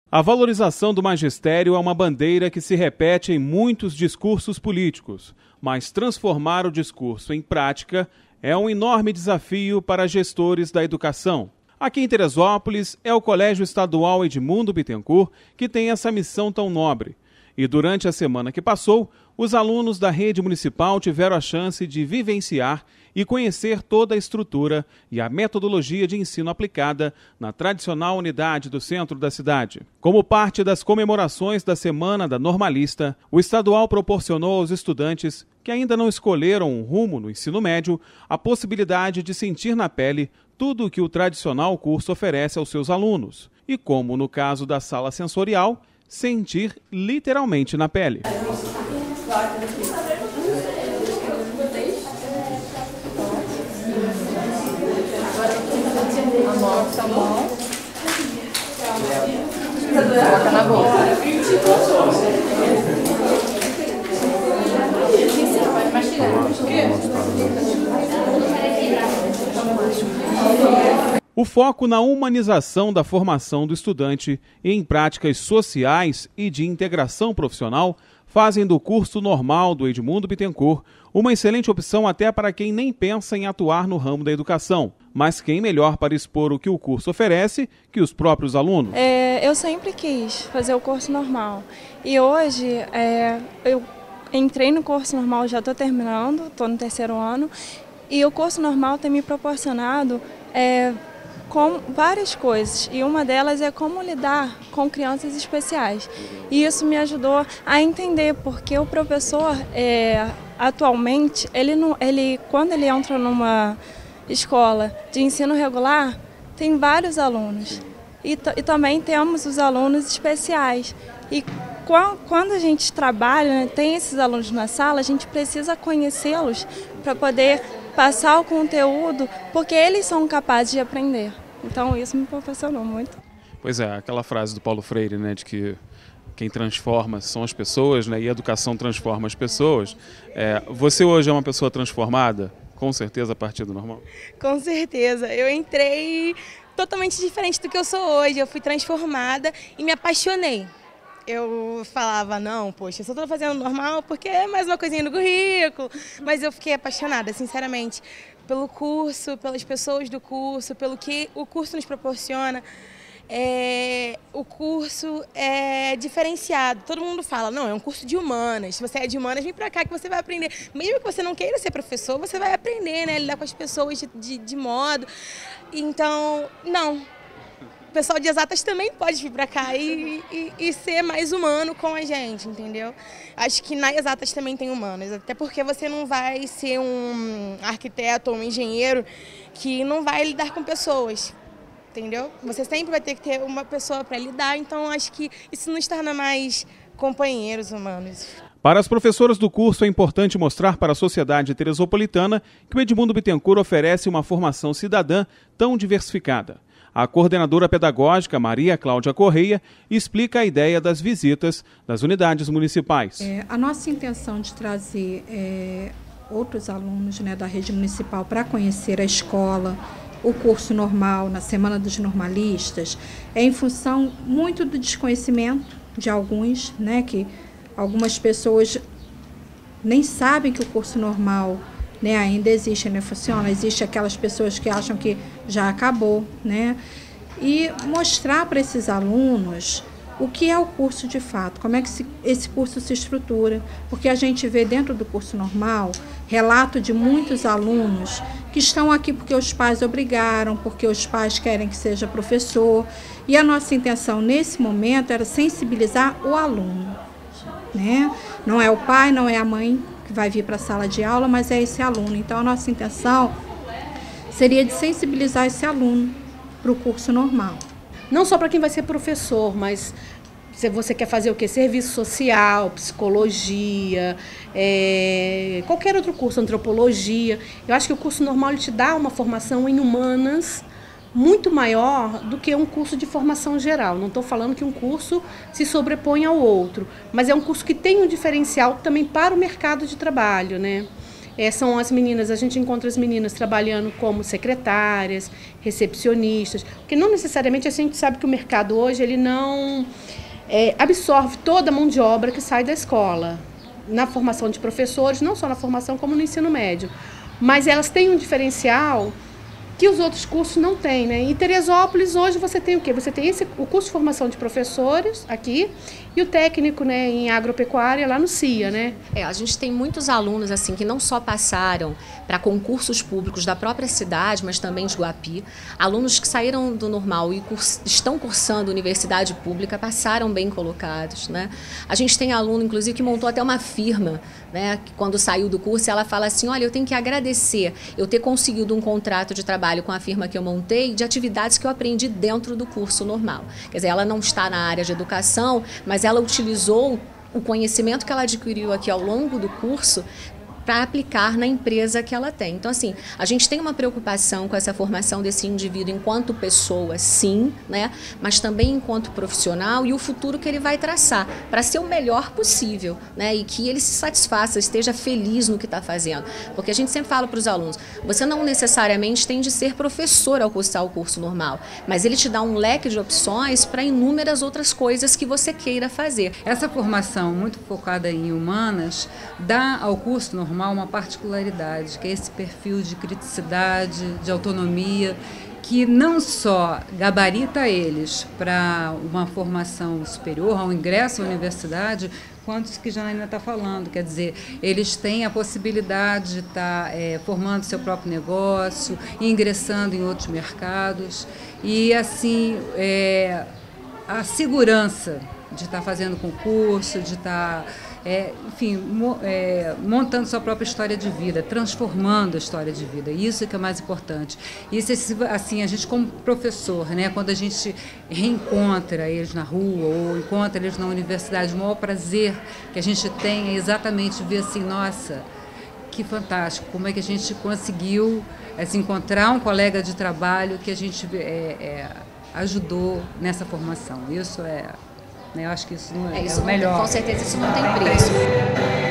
A valorização do magistério é uma bandeira que se repete em muitos discursos políticos, mas transformar o discurso em prática é um enorme desafio para gestores da educação. Aqui em Teresópolis, é o Colégio Estadual Edmundo Bittencourt que tem essa missão tão nobre. E durante a semana que passou, os alunos da rede municipal tiveram a chance de vivenciar e conhecer toda a estrutura e a metodologia de ensino aplicada na tradicional unidade do centro da cidade. Como parte das comemorações da Semana da Normalista, o estadual proporcionou aos estudantes que ainda não escolheram um rumo no ensino médio a possibilidade de sentir na pele tudo o que o tradicional curso oferece aos seus alunos. E como no caso da sala sensorial, sentir literalmente na pele. Coloca na boca. O foco na humanização da formação do estudante em práticas sociais e de integração profissional fazem do curso normal do Edmundo Bittencourt uma excelente opção até para quem nem pensa em atuar no ramo da educação. Mas quem melhor para expor o que o curso oferece que os próprios alunos? Eu sempre quis fazer o curso normal e hoje eu entrei no curso normal, já estou terminando, estou no 3º ano e o curso normal tem me proporcionado com várias coisas e uma delas é como lidar com crianças especiais. E isso me ajudou a entender porque o professor atualmente, quando ele entra numa escola de ensino regular, tem vários alunos e também temos os alunos especiais. E quando a gente trabalha, tem esses alunos na sala, a gente precisa conhecê-los para poder passar o conteúdo, porque eles são capazes de aprender. Então isso me proporcionou muito. Pois é, aquela frase do Paulo Freire, né, de que quem transforma são as pessoas, né, e a educação transforma as pessoas. Você hoje é uma pessoa transformada? Com certeza a partir do normal? Com certeza. Eu entrei totalmente diferente do que eu sou hoje. Eu fui transformada e me apaixonei. Eu falava, não, poxa, eu só estou fazendo normal porque é mais uma coisinha no currículo. Mas eu fiquei apaixonada, sinceramente, pelo curso, pelas pessoas do curso, pelo que o curso nos proporciona. O curso é diferenciado. Todo mundo fala, não, é um curso de humanas. Se você é de humanas, vem pra cá que você vai aprender. Mesmo que você não queira ser professor, você vai aprender, né? Lidar com as pessoas de modo. Então, não. O pessoal de exatas também pode vir pra cá e ser mais humano com a gente, entendeu? Acho que na exatas também tem humanas, até porque você não vai ser um arquiteto ou um engenheiro que não vai lidar com pessoas, entendeu? Você sempre vai ter que ter uma pessoa para lidar, então acho que isso nos torna mais companheiros humanos. Para as professoras do curso, é importante mostrar para a sociedade teresopolitana que o Edmundo Bittencourt oferece uma formação cidadã tão diversificada. A coordenadora pedagógica, Maria Cláudia Correia, explica a ideia das visitas das unidades municipais. A nossa intenção de trazer outros alunos, né, da rede municipal para conhecer a escola, o curso normal, na Semana dos Normalistas, é em função muito do desconhecimento de alguns, né, que algumas pessoas nem sabem que o curso normal, né, ainda existe, né, funciona. Existe aquelas pessoas que acham que já acabou, né? E mostrar para esses alunos o que é o curso de fato, como é que esse curso se estrutura, porque a gente vê dentro do curso normal relato de muitos alunos que estão aqui porque os pais obrigaram, porque os pais querem que seja professor, e a nossa intenção nesse momento era sensibilizar o aluno, né? Não é o pai, não é a mãe que vai vir para a sala de aula, mas é esse aluno. Então a nossa intenção seria de sensibilizar esse aluno para o curso normal. Não só para quem vai ser professor, mas se você quer fazer o quê? Serviço social, psicologia, qualquer outro curso, antropologia. Eu acho que o curso normal ele te dá uma formação em humanas muito maior do que um curso de formação geral. Não estou falando que um curso se sobrepõe ao outro, mas é um curso que tem um diferencial também para o mercado de trabalho, né? são as meninas, a gente encontra as meninas trabalhando como secretárias, recepcionistas, porque não necessariamente a gente sabe que o mercado hoje ele não absorve toda a mão de obra que sai da escola, na formação de professores, não só na formação como no ensino médio, mas elas têm um diferencial que os outros cursos não têm, né? Em Teresópolis, hoje, você tem o quê? Você tem o curso de formação de professores aqui e o técnico, né, em agropecuária lá no CIA, né? A gente tem muitos alunos assim que não só passaram para concursos públicos da própria cidade, mas também de Guapi. Alunos que saíram do normal e estão cursando universidade pública, passaram bem colocados, né? A gente tem aluno, inclusive, que montou até uma firma, né? Que quando saiu do curso, ela fala assim, olha, eu tenho que agradecer eu ter conseguido um contrato de trabalho com a firma que eu montei, de atividades que eu aprendi dentro do curso normal. Quer dizer, ela não está na área de educação, mas ela utilizou o conhecimento que ela adquiriu aqui ao longo do curso para aplicar na empresa que ela tem. Então, assim, a gente tem uma preocupação com essa formação desse indivíduo enquanto pessoa, sim, né? Mas também enquanto profissional e o futuro que ele vai traçar para ser o melhor possível, né? E que ele se satisfaça, esteja feliz no que está fazendo. Porque a gente sempre fala para os alunos, você não necessariamente tem de ser professor ao cursar o curso normal, mas ele te dá um leque de opções para inúmeras outras coisas que você queira fazer. Essa formação muito focada em humanas dá ao curso normal uma particularidade, que é esse perfil de criticidade, de autonomia, que não só gabarita eles para uma formação superior, ao ingresso à universidade, quanto isso que a Janaína está falando, quer dizer, eles têm a possibilidade de estar formando seu próprio negócio, ingressando em outros mercados, e assim, a segurança de estar fazendo concurso, de estar montando sua própria história de vida, transformando a história de vida. Isso é que é mais importante. Isso, assim, a gente como professor, né, quando a gente reencontra eles na rua ou encontra eles na universidade, o maior prazer que a gente tem é exatamente ver assim, nossa, que fantástico, como é que a gente conseguiu encontrar um colega de trabalho que a gente ajudou nessa formação. Isso eu acho que isso não é o melhor. Com certeza isso não tem preço.